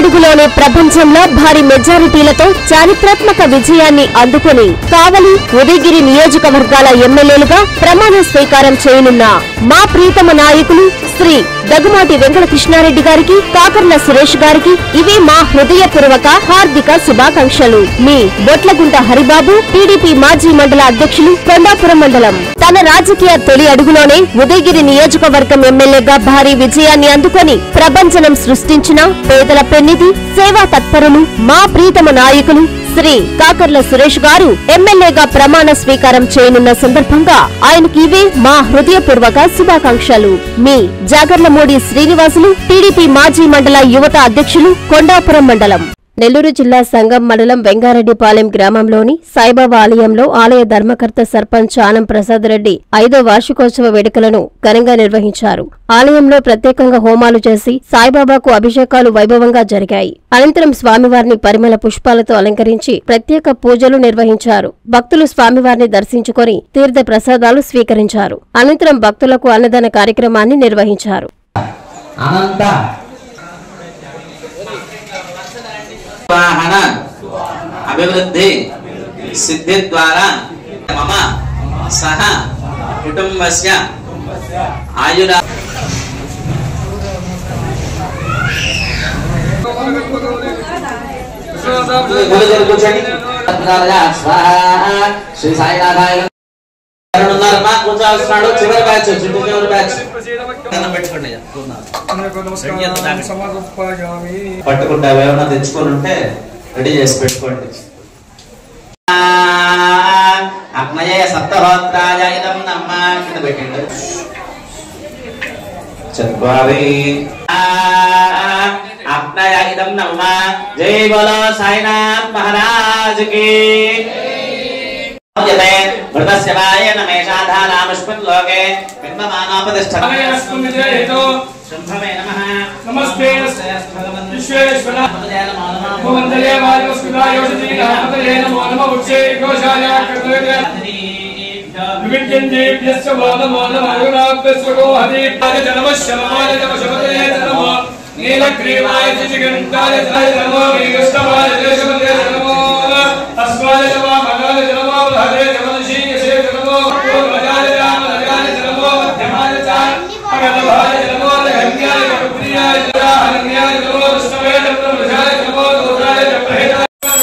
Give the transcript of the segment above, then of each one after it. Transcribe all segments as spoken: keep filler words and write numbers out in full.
అడుగులోనే ప్రపంచంలో భారీ మెజారిటీలతో చారిత్రాత్మక విజయాన్ని అందుకుని కావలి ఉదయగిరి నియోజకవర్గాల ఎమ్మెల్యేలుగా ప్రమాణ స్వీకారం చేయనున్న మా ప్రీతమ నాయకులు శ్రీ దగ్గుమాటి వెంకట కృష్ణారెడ్డి గారికి, కాకర్ల సురేష్ గారికి ఇవే మా హృదయపూర్వక హార్దిక శుభాకాంక్షలు. మీ బొట్లగుంట హరిబాబు, టీడీపీ మాజీ మండల అధ్యక్షులు, కొండాపురం మండలం. తన రాజకీయ తొలి అడుగులోనే ఉదయగిరి నియోజకవర్గం ఎమ్మెల్యేగా భారీ విజయాన్ని అందుకొని ప్రభంజనం సృష్టించిన పేదల పెన్నిధి, సేవా తత్పరులు మా ప్రీతమ నాయకులు శ్రీ కాకర్ల సురేష్ గారు ఎమ్మెల్యేగా ప్రమాణ స్వీకారం చేయనున్న సందర్భంగా ఆయనకి ఇవే మా హృదయపూర్వక శుభాకాంక్షలు. మీ జాగర్లమూడి శ్రీనివాసులు, టీడీపీ మాజీ మండల యువత అధ్యక్షులు, కొండాపురం మండలం. నెల్లూరు జిల్లా సంగం మండలం వెంగారెడ్డిపాలెం గ్రామంలోని సాయిబాబా ఆలయంలో ఆలయ ధర్మకర్త సర్పంచ్ ఆనం ప్రసాద్ రెడ్డి ఐదో వార్షికోత్సవ వేడుకలను ఘనంగా నిర్వహించారు. ఆలయంలో ప్రత్యేకంగా హోమాలు చేసి సాయిబాబాకు అభిషేకాలు వైభవంగా జరిగాయి. అనంతరం స్వామివారిని పరిమళ పుష్పాలతో అలంకరించి ప్రత్యేక పూజలు నిర్వహించారు. భక్తులు స్వామివారిని దర్శించుకొని తీర్థ ప్రసాదాలు స్వీకరించారు. అనంతరం భక్తులకు అన్నదాన కార్యక్రమాన్ని నిర్వహించారు. అభివృద్ధి సిద్ధి ద్వారా మమ సహ కుటుంబస్య ఆయుర శ్రీ సాయినాథాయ కూర్చోవస్తున్నాడు. చివరి బ్యాచ్ చివరి బ్యాచ్ పట్టుకుంటా ఏమన్నా తెచ్చుకొని ఉంటే రెడీ చేసి పెట్టుకోండి. అగ్నయ సప్తహోత్రాయ ఇదం నమ్మ కింద పెట్టండి. చత్వారి అగ్నయ ఇదం నమ్మ. జై బోలో సాయినాథ్ మహారాజ్ కి. మృతస్యవాయ నమేషాధానామస్మిన్ లోకే బింబమానోపతిష్ఠతే శుంభమే నమః. నమస్తే విశ్వేశ్వర భగవంతయే వాయుస్కులాయ యోషితీనామతయే నమో నమః. ఉచ్చే ఘోషాయ కర్తవ్య వివిద్యందేభ్యశ్చ నమో నమః. అరుణాభ్యశ్చో హరితాయ జనమశమాయ జపశపతయే నమో. నీలగ్రీవాయ జిగంతాయ నమో. విష్ణవాయ దేశపతయే నమో. అస్వాయ నమో. మగాయ నమో. హరే జమనశీయసే నమో. పూర్వజాయ రామ నగాయ నమో. మధ్యమాయ చ అగలభాయ నమో. గంగాయ ప్రియాయ హరణ్యాయ నమో. విష్ణవే నమో. విజాయ నమో. దోరాయ ప్రహేయ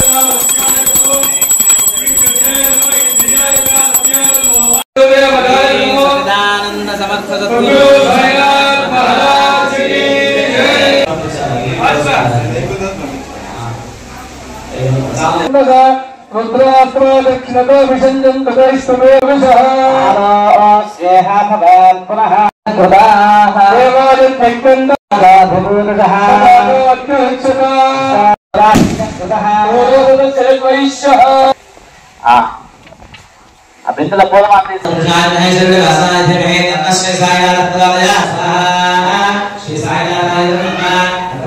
సదానంద సమర్థ సద్గురు సాయినాథ్ మహారాజ్ కి జై. రుద్రాస్త్ర దక్షిణతో విషంజం తదైస్తమే విషః ఆస్యేహ భవాన్ పునః కృతాః దేవాయ త్యక్తంద రాధురుషః అత్యుచ్చతా రాధురుషః ఓరోదచైవైష్యః. ఆ ఆ బిందెల పూలమాల సంజాయనైశ్వర్య వాసనాధ్యమే తన్నశ్రీ సాయినాథ్ ప్రదాయ శ్రీ సాయినాథాయ నమః.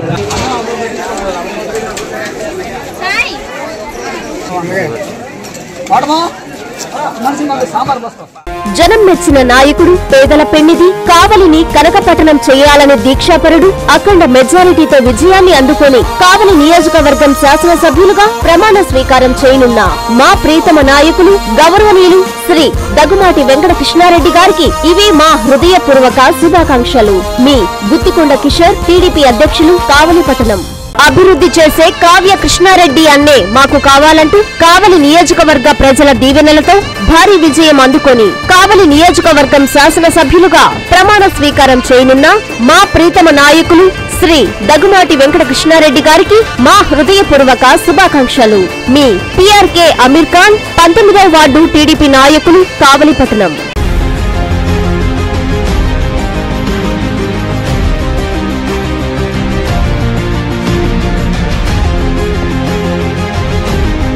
జనం మెచ్చిన నాయకుడు, పేదల పెన్నిధి, కావలిని కనకపట్టణం చేయాలనే దీక్షాపరుడు, అఖండ మెజారిటీతో విజయాన్ని అందుకొని కావలి నియోజకవర్గం శాసనసభ్యులుగా ప్రమాణ స్వీకారం చేయనున్న మా ప్రీతమ నాయకులు గౌరవనీయులు శ్రీ దగ్గుమాటి వెంకట కృష్ణారెడ్డి గారికి ఇవే మా హృదయపూర్వక శుభాకాంక్షలు. మీ గుత్తికొండ కిషోర్, టీడీపీ అధ్యక్షులు, కావలి పట్టణం. అభివృద్ధి చేసే కావ్య కృష్ణారెడ్డి అన్నే మాకు కావాలంటూ కావలి నియోజకవర్గ ప్రజల దీవెనలతో భారీ విజయం అందుకొని కావలి నియోజకవర్గం శాసనసభ్యులుగా ప్రమాణ స్వీకారం చేయనున్న మా ప్రీతమ నాయకులు శ్రీ దగ్గుమాటి వెంకట కృష్ణారెడ్డి గారికి మా హృదయపూర్వక శుభాకాంక్షలు. మీ టీఆర్కే అమీర్ ఖాన్, పంతొమ్మిదవ వార్డు టీడీపీ నాయకులు, కావలి పట్టణం.